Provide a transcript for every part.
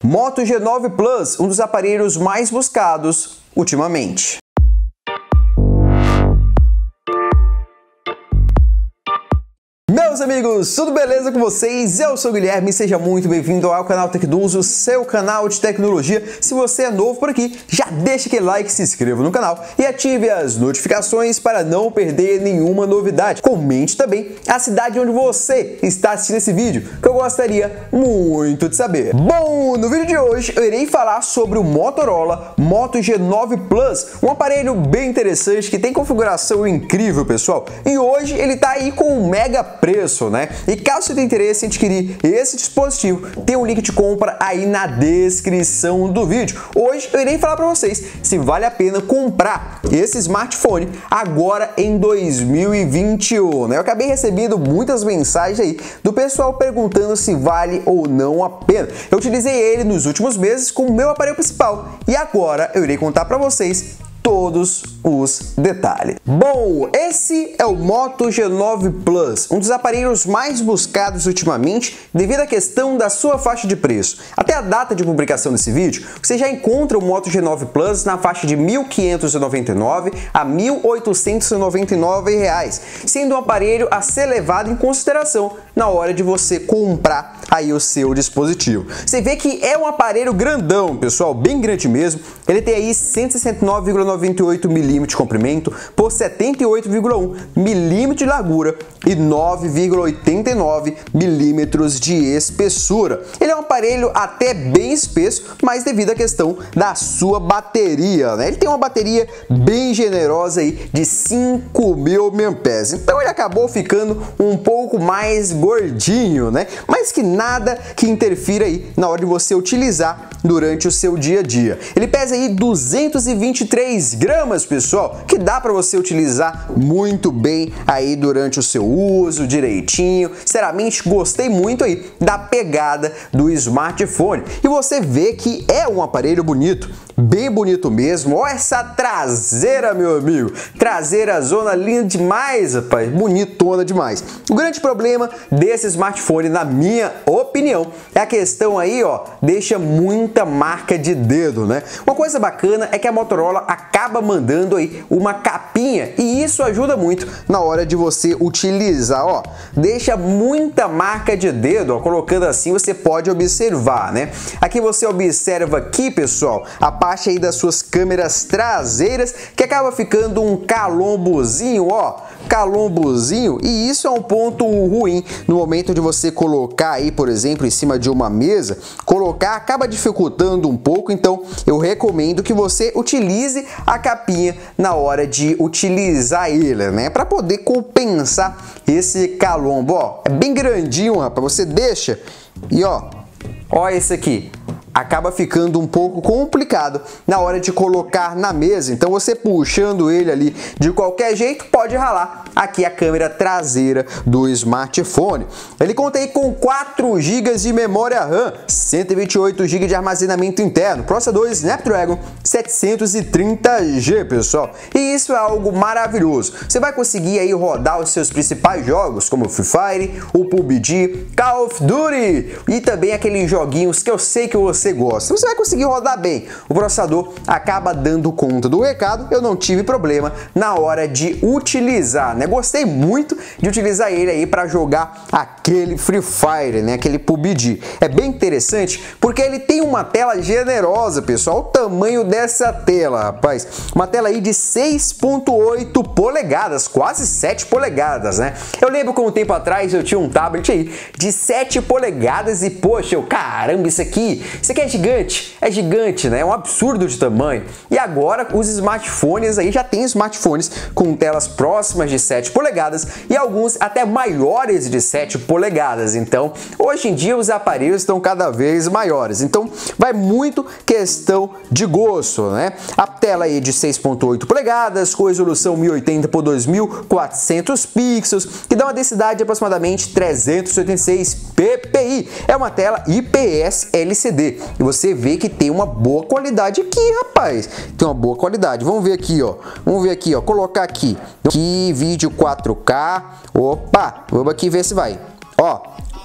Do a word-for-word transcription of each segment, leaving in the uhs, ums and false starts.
Moto G nove Plus, um dos aparelhos mais buscados ultimamente. Meus amigos, tudo beleza com vocês? Eu sou o Guilherme, seja muito bem-vindo ao canal Tecduzo, seu canal de tecnologia. Se você é novo por aqui, já deixa aquele like, se inscreva no canal e ative as notificações para não perder nenhuma novidade. Comente também a cidade onde você está assistindo esse vídeo, que eu gostaria muito de saber. Bom, no vídeo de hoje eu irei falar sobre o Motorola Moto G nove Plus, um aparelho bem interessante que tem configuração incrível, pessoal. E hoje ele está aí com um mega preço, né? E caso você tenha interesse em adquirir esse dispositivo, tem um link de compra aí na descrição do vídeo. Hoje eu irei falar para vocês se vale a pena comprar esse smartphone agora em dois mil e vinte e um, né? Eu acabei recebendo muitas mensagens aí do pessoal perguntando se vale ou não a pena. Eu utilizei ele nos últimos meses com o meu aparelho principal e agora eu irei contar para vocês todos os detalhes. Bom, esse é o Moto G nove Plus, um dos aparelhos mais buscados ultimamente devido à questão da sua faixa de preço. Até a data de publicação desse vídeo, você já encontra o Moto G nove Plus na faixa de mil quinhentos e noventa e nove a mil oitocentos e noventa e nove reais, sendo um aparelho a ser levado em consideração na hora de você comprar aí o seu dispositivo. Você vê que é um aparelho grandão, pessoal, bem grande mesmo. Ele tem aí cento e sessenta e nove vírgula noventa e oito milímetros de comprimento por setenta e oito vírgula um milímetros de largura e nove vírgula oitenta e nove milímetros de espessura. Ele é um aparelho até bem espesso, mas devido à questão da sua bateria, né? Ele tem uma bateria bem generosa aí de cinco mil miliampères-hora, então ele acabou ficando um pouco mais gordinho, né? Mas que nada que interfira aí na hora de você utilizar durante o seu dia a dia. Ele pesa aí duzentos e vinte e três gramas, pessoal, que dá para você utilizar muito bem aí durante o seu uso direitinho. Sinceramente, gostei muito aí da pegada do smartphone. E você vê que é um aparelho bonito, bem bonito mesmo. Olha essa traseira, meu amigo. Traseira zona linda demais, rapaz. Bonitona demais. O grande problema desse smartphone, na minha opinião, é a questão aí, ó, deixa muita marca de dedo, né? Uma coisa bacana é que a Motorola acaba mandando aí uma capinha e isso ajuda muito na hora de você utilizar, ó. Deixa muita marca de dedo, ó, colocando assim você pode observar, né? Aqui você observa aqui, pessoal, a parte aí das suas câmeras traseiras que acaba ficando um calombozinho, ó, calombozinho, e isso é um ponto ruim no momento de você colocar aí, por exemplo, em cima de uma mesa, colocar acaba dificultando um pouco, então eu recomendo que você utilize a capinha na hora de utilizar ele, né, para poder compensar esse calombo, ó, é bem grandinho, rapaz, você deixa e ó, ó esse aqui. Acaba ficando um pouco complicado na hora de colocar na mesa, então você puxando ele ali de qualquer jeito pode ralar aqui a câmera traseira do smartphone. Ele conta aí com quatro gigas de memória RAM, cento e vinte e oito gigas de armazenamento interno, processador Snapdragon setecentos e trinta G, pessoal. E isso é algo maravilhoso. Você vai conseguir aí rodar os seus principais jogos, como o Free Fire, o P U B G, Call of Duty e também aqueles joguinhos que eu sei que você gosta. Você vai conseguir rodar bem. O processador acaba dando conta do recado. Eu não tive problema na hora de utilizar, né? Gostei muito de utilizar ele aí para jogar aquele Free Fire, né? Aquele P U B G. É bem interessante porque ele tem uma tela generosa, pessoal. O tamanho dessa tela, rapaz. Uma tela aí de seis ponto oito polegadas, quase sete polegadas, né? Eu lembro que um tempo atrás eu tinha um tablet aí de sete polegadas e poxa, eu, caramba, isso aqui, isso aqui é gigante, é gigante, né? É um absurdo de tamanho. E agora os smartphones aí já tem smartphones com telas próximas de sete polegadas e alguns até maiores de sete polegadas. Então, hoje em dia os aparelhos estão cada vez maiores. Então, vai muito questão de gosto, né? A tela aí de seis ponto oito polegadas, com resolução mil e oitenta por dois mil e quatrocentos pixels, que dá uma densidade de aproximadamente trezentos e oitenta e seis ppi. É uma tela I P S L C D. E você vê que tem uma boa qualidade aqui, rapaz. Tem uma boa qualidade. Vamos ver aqui, ó. Vamos ver aqui, ó. Colocar aqui. Aqui, vídeo quatro K. Opa! Vamos aqui ver se vai. Ó.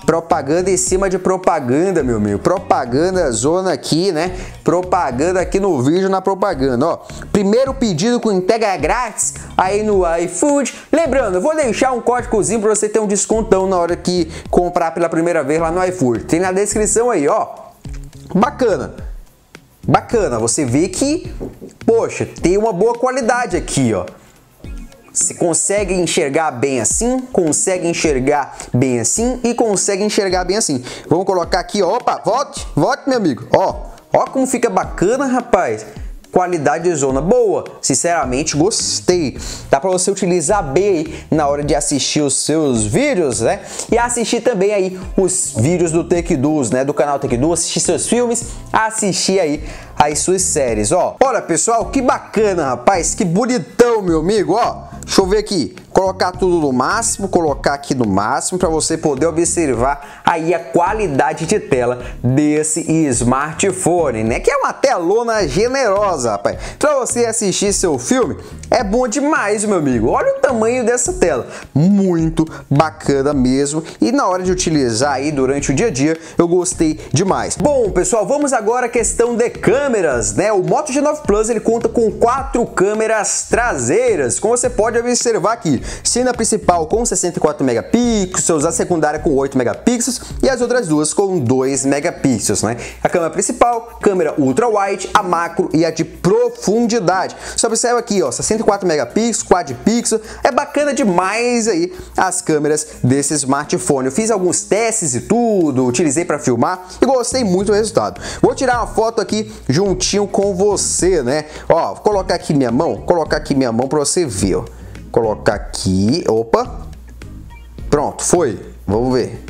Propaganda em cima de propaganda, meu amigo. Propaganda zona aqui, né? Propaganda aqui no vídeo, na propaganda, ó. Primeiro pedido com entrega grátis aí no iFood. Lembrando, eu vou deixar um códigozinho para você ter um descontão na hora que comprar pela primeira vez lá no iFood. Tem na descrição aí, ó. Bacana. Bacana, você vê que, poxa, tem uma boa qualidade aqui, ó. Você consegue enxergar bem assim, consegue enxergar bem assim e consegue enxergar bem assim. Vamos colocar aqui, ó. Opa, volte, volte, meu amigo. Ó, ó como fica bacana, rapaz. Qualidade de zona boa, sinceramente gostei. Dá para você utilizar bem aí na hora de assistir os seus vídeos, né? E assistir também aí os vídeos do TechDoos, né? Do canal TechDoos, assistir seus filmes, assistir aí as suas séries, ó. Olha, pessoal, que bacana, rapaz, que bonitão, meu amigo, ó. Deixa eu ver aqui, colocar tudo no máximo, colocar aqui no máximo para você poder observar aí a qualidade de tela desse smartphone, né? Que é uma telona generosa, rapaz. Para você assistir seu filme, é bom demais, meu amigo. Olha o tamanho dessa tela, muito bacana mesmo. E na hora de utilizar aí durante o dia a dia, eu gostei demais. Bom, pessoal, vamos agora à questão de câmeras, né? O Moto G nove Plus, ele conta com quatro câmeras traseiras, como você pode observar aqui, sendo a principal com sessenta e quatro megapixels, a secundária com oito megapixels e as outras duas com dois megapixels, né? A câmera principal, câmera ultra wide, a macro e a de profundidade. Você observa aqui, ó, sessenta e quatro megapixels, quad pixel, é bacana demais aí as câmeras desse smartphone. Eu fiz alguns testes e tudo, utilizei para filmar e gostei muito do resultado. Vou tirar uma foto aqui juntinho com você, né? Ó, vou colocar aqui minha mão, colocar aqui minha mão para você ver, ó. Colocar aqui, opa, pronto, foi, vamos ver,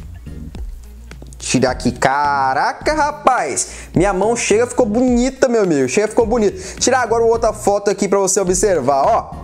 tirar aqui, caraca, rapaz, minha mão chega, ficou bonita, meu amigo, chega, ficou bonita. Tirar agora outra foto aqui para você observar, ó.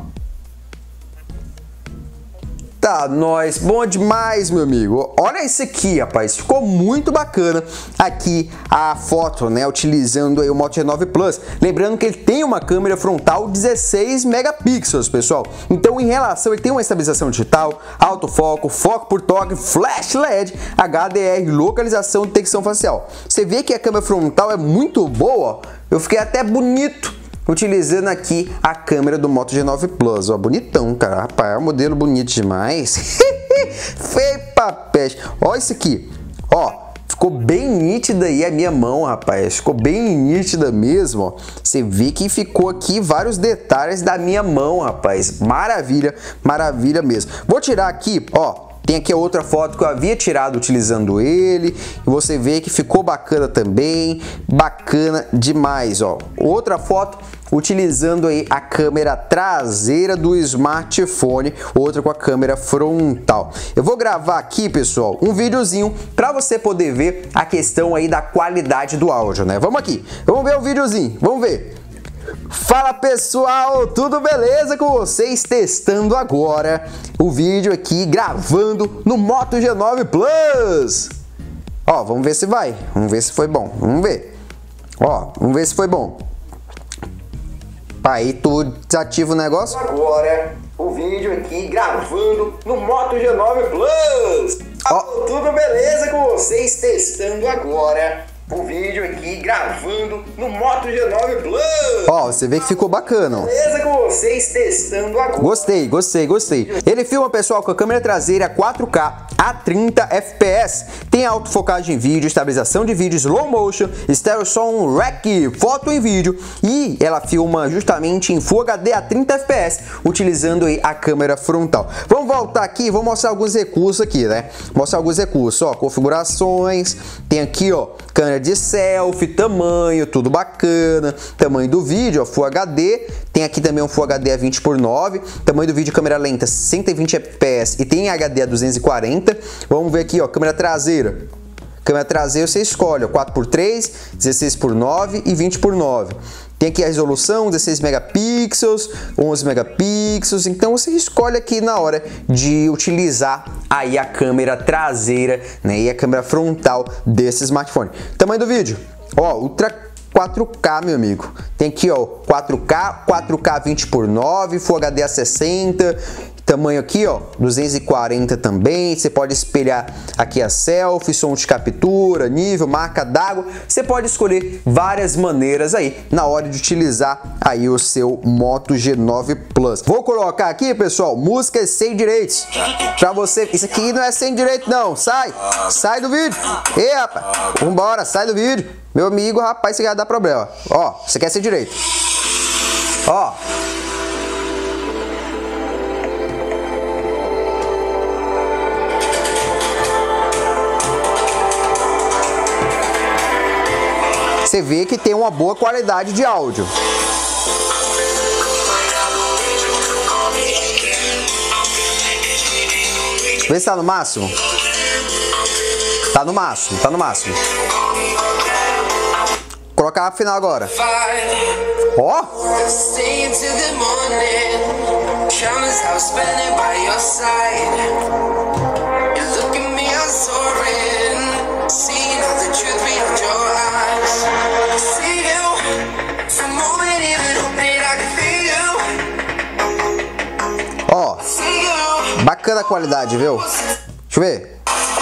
Tá, nós, bom demais, meu amigo. Olha isso aqui, rapaz, ficou muito bacana aqui a foto, né, utilizando aí o Moto G nove Plus. Lembrando que ele tem uma câmera frontal dezesseis megapixels, pessoal. Então, em relação, ele tem uma estabilização digital, autofoco, foco por toque, flash L E D, H D R, localização e detecção facial. Você vê que a câmera frontal é muito boa, eu fiquei até bonito utilizando aqui a câmera do Moto G nove Plus, ó, bonitão, cara, rapaz, é um modelo bonito demais. Feio pra peste. Olha isso aqui, ó, ficou bem nítida aí a minha mão, rapaz, ficou bem nítida mesmo, ó. Você vê que ficou aqui vários detalhes da minha mão, rapaz, maravilha, maravilha mesmo. Vou tirar aqui, ó. Tem aqui a outra foto que eu havia tirado utilizando ele, e você vê que ficou bacana também, bacana demais, ó. Outra foto utilizando aí a câmera traseira do smartphone, outra com a câmera frontal. Eu vou gravar aqui, pessoal, um videozinho para você poder ver a questão aí da qualidade do áudio, né? Vamos aqui, vamos ver o videozinho, vamos ver. Fala, pessoal, tudo beleza com vocês? Testando agora o vídeo aqui, gravando no Moto G nove Plus. Ó, vamos ver se vai, vamos ver se foi bom, vamos ver. Ó, vamos ver se foi bom. Aí tu desativa o negócio. Agora o vídeo aqui, gravando no Moto G nove Plus. Ó, tudo beleza com vocês? Testando agora o vídeo aqui, gravando no Moto G nove Plus. Ó, você vê que ficou bacana, ó. Beleza com vocês, testando agora. Gostei, gostei, gostei. Ele filma, pessoal, com a câmera traseira quatro K a trinta F P S. Tem autofocagem em vídeo, estabilização de vídeo, slow motion, stereo som, rec, foto em vídeo. E ela filma justamente em Full H D a trinta F P S, utilizando aí a câmera frontal. Vamos voltar aqui, vou mostrar alguns recursos aqui, né? Mostrar alguns recursos, ó, configurações. Tem aqui, ó, câmera de selfie, tamanho, tudo bacana. Tamanho do vídeo, ó, Full H D. Tem aqui também um Full H D a vinte por nove. Tamanho do vídeo, câmera lenta, cento e vinte F P S. E tem H D a duzentos e quarenta. Vamos ver aqui, ó, câmera traseira. Câmera traseira você escolhe, ó, quatro por três, dezesseis por nove e vinte por nove. Tem aqui a resolução, dezesseis megapixels, onze megapixels, então você escolhe aqui na hora de utilizar aí a câmera traseira, né, e a câmera frontal desse smartphone. Tamanho do vídeo, ó, Ultra quatro K, meu amigo. Tem aqui, ó, quatro K, quatro K vinte por nove, Full H D a sessenta. tamanho aqui, ó, duzentos e quarenta também. Você pode espelhar aqui a selfie, som de captura, nível, marca d'água. Você pode escolher várias maneiras aí na hora de utilizar aí o seu Moto G nove Plus. Vou colocar aqui, pessoal, músicas sem direitos pra você. Isso aqui não é sem direito não, sai, sai do vídeo. Ei, rapaz, vambora, sai do vídeo. Meu amigo, rapaz, isso aqui vai dar problema. Ó, você quer sem direito. Ó. Você vê que tem uma boa qualidade de áudio. Vê se tá no máximo. Tá no máximo, tá no máximo. Vou colocar a final agora. Ó! Ó, bacana a qualidade, viu? Deixa eu ver.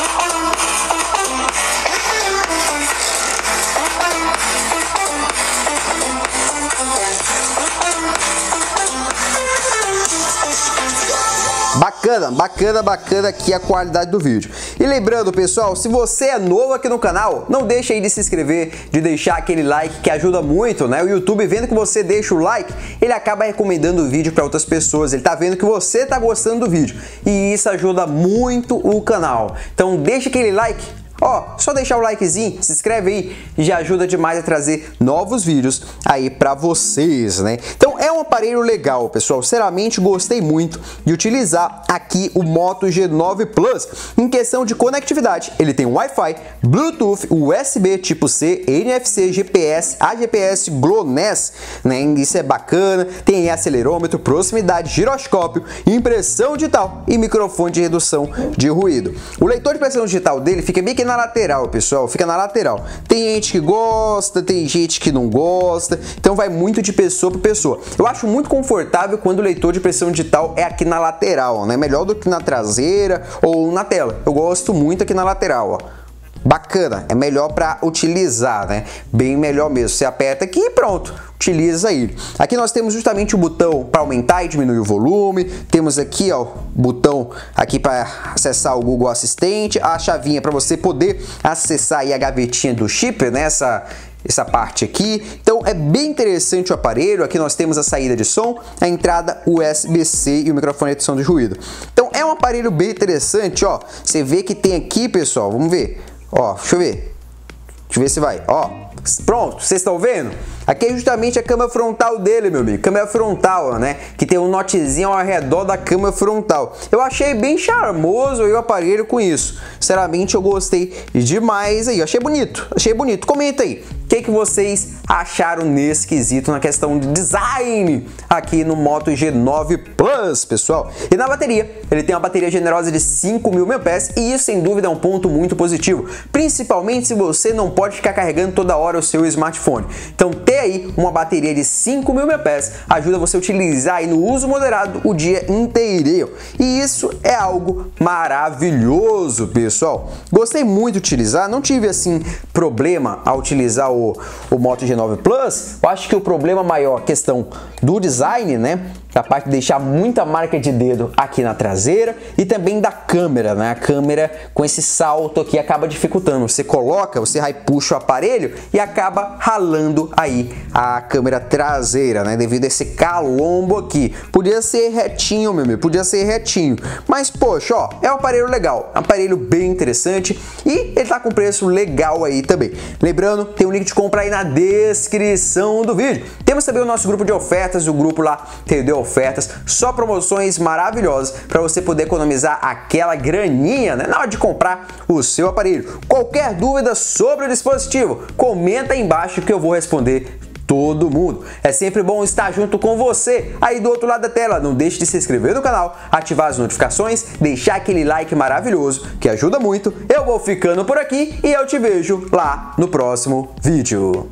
Bacana, bacana, bacana aqui a qualidade do vídeo. E lembrando, pessoal, se você é novo aqui no canal, não deixe aí de se inscrever, de deixar aquele like que ajuda muito, né? O YouTube, vendo que você deixa o like, ele acaba recomendando o vídeo para outras pessoas. Ele tá vendo que você tá gostando do vídeo e isso ajuda muito o canal. Então deixa aquele like. Ó, só deixar o likezinho, se inscreve aí, já ajuda demais a trazer novos vídeos aí pra vocês, né? Então é um aparelho legal, pessoal, sinceramente gostei muito de utilizar aqui o Moto G nove Plus. Em questão de conectividade, ele tem Wi-Fi, Bluetooth, U S B tipo C, N F C, G P S, A G P S, GLONASS, né? Isso é bacana, tem acelerômetro, proximidade, giroscópio, impressão digital e microfone de redução de ruído. O leitor de impressão digital dele fica bem que na lateral, pessoal, fica na lateral. Tem gente que gosta, tem gente que não gosta, então vai muito de pessoa para pessoa. Eu acho muito confortável quando o leitor de impressão digital é aqui na lateral, né? Melhor do que na traseira ou na tela. Eu gosto muito aqui na lateral, ó. Bacana, é melhor para utilizar, né? Bem melhor mesmo. Você aperta aqui e pronto, utiliza ele. Aqui nós temos justamente o botão para aumentar e diminuir o volume. Temos aqui, ó, botão aqui para acessar o Google Assistente, a chavinha para você poder acessar aí a gavetinha do chip, né? Essa essa parte aqui. Então é bem interessante o aparelho. Aqui nós temos a saída de som, a entrada U S B C e o microfone de redução de ruído. Então é um aparelho bem interessante, ó. Você vê que tem aqui, pessoal, vamos ver. Ó, deixa eu ver. Deixa eu ver se vai. Ó, pronto, vocês estão vendo? Aqui é justamente a câmera frontal dele, meu amigo. Câmera frontal, né? Que tem um notezinho ao redor da câmera frontal. Eu achei bem charmoso aí o aparelho com isso. Sinceramente, eu gostei demais aí. Eu achei bonito. Achei bonito. Comenta aí. O que, que vocês acharam nesse quesito, na questão de design aqui no Moto G nove Plus, pessoal? E na bateria, ele tem uma bateria generosa de cinco mil miliampères e isso, sem dúvida, é um ponto muito positivo. Principalmente se você não pode ficar carregando toda hora o seu smartphone. Então, ter aí uma bateria de cinco mil miliampères ajuda você a utilizar aí no uso moderado o dia inteirinho. E isso é algo maravilhoso, pessoal. Gostei muito de utilizar, não tive assim problema ao utilizar o, o Moto G nove Plus. Eu acho que o problema maior, questão do design, né? Da parte de deixar muita marca de dedo aqui na traseira e também da câmera, né? A câmera com esse salto aqui acaba dificultando. Você coloca, você aí puxa o aparelho e acaba ralando aí a câmera traseira, né? Devido a esse calombo aqui. Podia ser retinho, meu amigo, podia ser retinho. Mas, poxa, ó, é um aparelho legal, um aparelho bem interessante e ele tá com preço legal aí também. Lembrando, tem um link de compra aí na descrição do vídeo. Temos também o nosso grupo de ofertas, o grupo lá T D Ofertas, só promoções maravilhosas para você poder economizar aquela graninha, né, na hora de comprar o seu aparelho. Qualquer dúvida sobre o dispositivo, comenta aí embaixo que eu vou responder todo mundo. É sempre bom estar junto com você aí do outro lado da tela. Não deixe de se inscrever no canal, ativar as notificações, deixar aquele like maravilhoso que ajuda muito. Eu vou ficando por aqui e eu te vejo lá no próximo vídeo.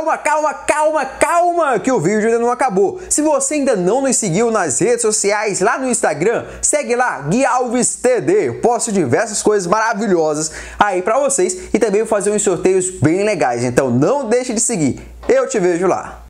calma, calma, calma, calma, que o vídeo ainda não acabou. Se você ainda não nos seguiu nas redes sociais, lá no Instagram, segue lá, Gui Alves T D. Eu posto diversas coisas maravilhosas aí pra vocês e também vou fazer uns sorteios bem legais. Então não deixe de seguir. Eu te vejo lá.